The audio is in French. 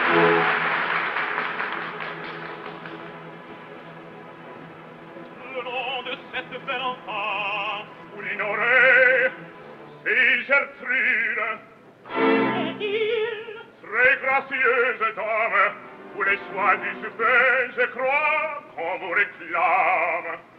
Le nom de cette belle enfant, vous l'ignorez, c'est Gertrude. Est-il très gracieuse dame, pour les soins du souper, je crois qu'on vous réclame.